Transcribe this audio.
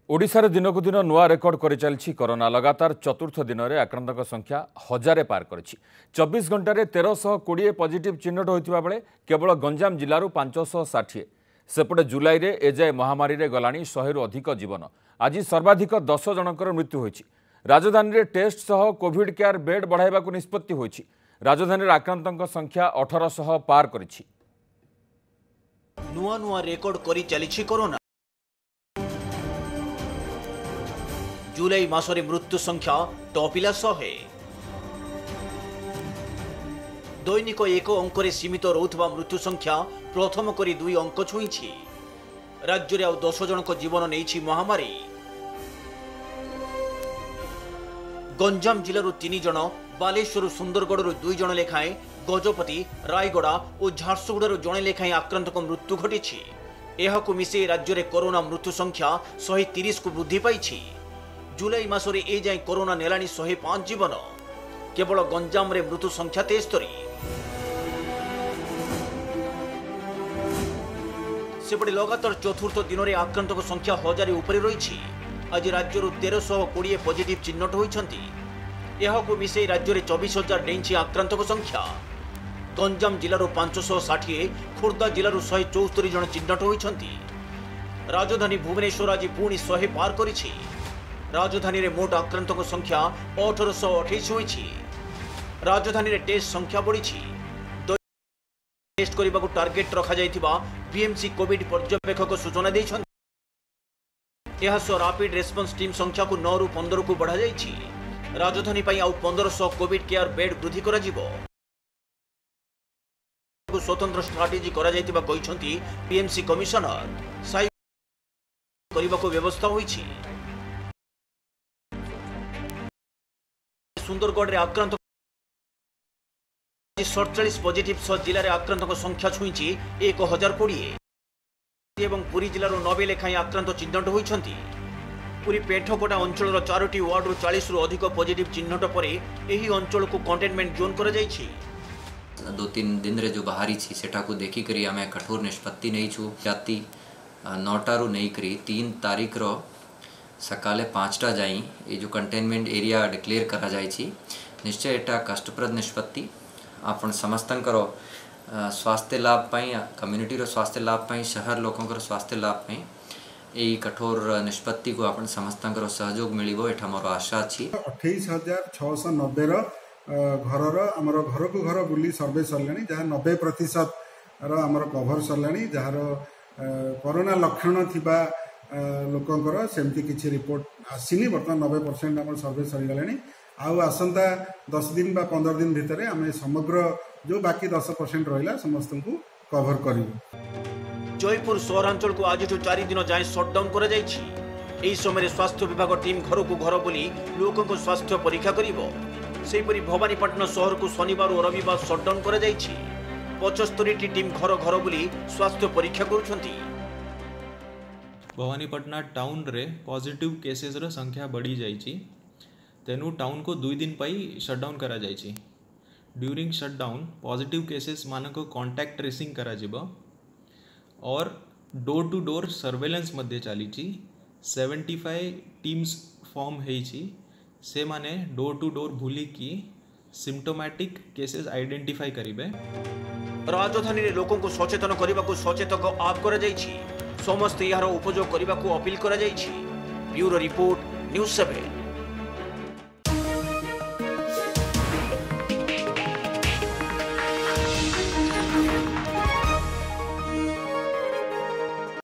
ओडिशार दिनकू दिन नुआ रेकर्ड कर चली कोरोना लगातार चतुर्थ दिन में आक्रांतों संख्या 1000 पार कर 24 घंटे 1320 पॉजिटिव चिन्हट होता बेले केवल गंजाम जिलूर 560 सेपटे जुलाई में एजाए महामारी रे गलानी 100 रु अधिक जीवन आज सर्वाधिक 10 जनकर मृत्यु होती राजधानी रे टेस्ट सह कोविड केयर बेड बढ़ाइबा निष्पत्ति होती राजधानी आक्रांतों संख्या 1800 पार कर नुआ नुआ रेकर्ड करी चली कोरोना जुलाई मासरे मृत्यु संख्या टपिला 100 दैनिक एक अंकरे सीमित रोथबा मृत्यु संख्या प्रथम करी 2 अंक छुईछि राज्य रे 10 जनक जीवन नेछि महामारी गंजाम जिल्लारू 3 जन बालेश्वर सुंदरगढ़ 2 जन लेखाएं गजपति रायगड़ा और झारसुगुड़ारू जणे लेखाएं आक्रांतक मृत्यु घटी एहाकु मिसे राज्य रे कोरोना मृत्यु संख्या 130 को वृद्धि पाइछि जुलाई मासरे ए जाए कोरोना नेलानी 105 जीवन केवल गंजाम रे मृत्यु संख्या 73 सेपटे लगातार चतुर्थ दिन में आक्रांतक संख्या 1000 उपरे रही आज राज्य 1320 पॉजिटिव चिन्हट होती यह मिसे राज्य में 24,000 डेई आक्रांतक संख्या गंजाम जिलूर 560 खोर्धा जिलूर 174 जन चिन्हट होती राजधानी भुवनेश्वर आज पुणी 100 पार कर राजधानी रे मोट आक्रांतक संख्या 1828 होईछि राजधानी रे टेस्ट संख्या बढ़ी टेस्ट करने को टार्गेट रखा जाइथिबा बीएमसी कोविड पर्यवेक्षक सूचना दैछन्ति यह सो रैपिड रेस्पॉन्स टीम संख्या को 9 रु 15 को बढ़ा जाइछि राजधानी पई आउ 1500 कोविड केयर बेड वृद्धि करा जिवो स्वतंत्र स्ट्रेटेजी करा जाइथिबा कहिसन्ति बीएमसी कमिशनर साइ करबा को व्यवस्था होईछि सुंदरगढ़ आक्रांत 47 पॉजिटिव जिले में आक्रांतों संख्या छुईची 1020 एवं पुरी जिलार 90 लेखाएं आक्रांत चिन्हट होती पुरी पेठकोटा अंचल 4टी वार्ड 40 रु अधिक पॉजिटिव चिन्हट पर यही अंचल को कंटेनमेंट जोन कर 2-3 दिन रे जो बाहरी छी सेटा को देखी करी आमे कठोर निष्पत्ति नहीं छु जाति 9 रु नहीं करी 3 तारीख रो सकाले 5टा जाई ये जो कंटेनमेंट एरिया डिक्लेयर करा जाइछि निश्चय एटा कष्टप्रद निष्पत्ति आपण समस्तंकर स्वास्थ्य लाभ पाई कम्युनिटी रो स्वास्थ्य लाभ पाई शहर लोकंकर स्वास्थ्य लाभ पाई एई कठोर निष्पत्ति को आपण समस्तंकर सहयोग मिलिबो एठा मोर आशा अछि 28,690 रो घर रो हमर घर को घर बुली सर्वे सरलानी जहा 90% रो हमर कवर सरलानी जहा रो कोरोना लक्षण थिबा लोकंकर सेमती किछि रिपोर्ट आसीनी बर्तमान 90% आम सर्वे सरीगलानी आउ आसंता 10 दिन बा 15 दिन भितर आम समग्र जो बाकी 10% रहिला समस्त को कवर करिवो जयपुर सहरांचल को आज 4 दिन जाए शटडाउन करा जाइछि एही समय स्वास्थ्य विभाग टीम घर को घर बुली लोकों को स्वास्थ्य परीक्षा करिवो सेहीपरि भवानीपटना शहर को शनिवार और रविवार शटडाउन करा जाइछि 75 टी टीम घर घर बुली स्वास्थ्य परीक्षा करुछंती भवानीपटना टाउन रे पॉजिटिव केसेस रो संख्या बढ़ी जाइछि तेनु टाउन को 2 दिन पाई शटडाउन करा जाइछि ड्यूरिंग शटडाउन पॉजिटिव केसेस मान को कांटेक्ट ट्रेसिंग करा जिवो और डोर टू डोर सर्वेलेंस मध्ये चलीछि 75 टीम्स फॉर्म हेछि से माने डोर टू डोर भूली की सिम्पटोमैटिक केसेस आइडेंटिफाई करिवे राजधानी रे लोकों को सचेतन करबा को सचेतक आप करा जाइछि समस्त यार उपयोग करने को अपील करा जाइछि ब्यूरो रिपोर्ट न्यूज़ 7।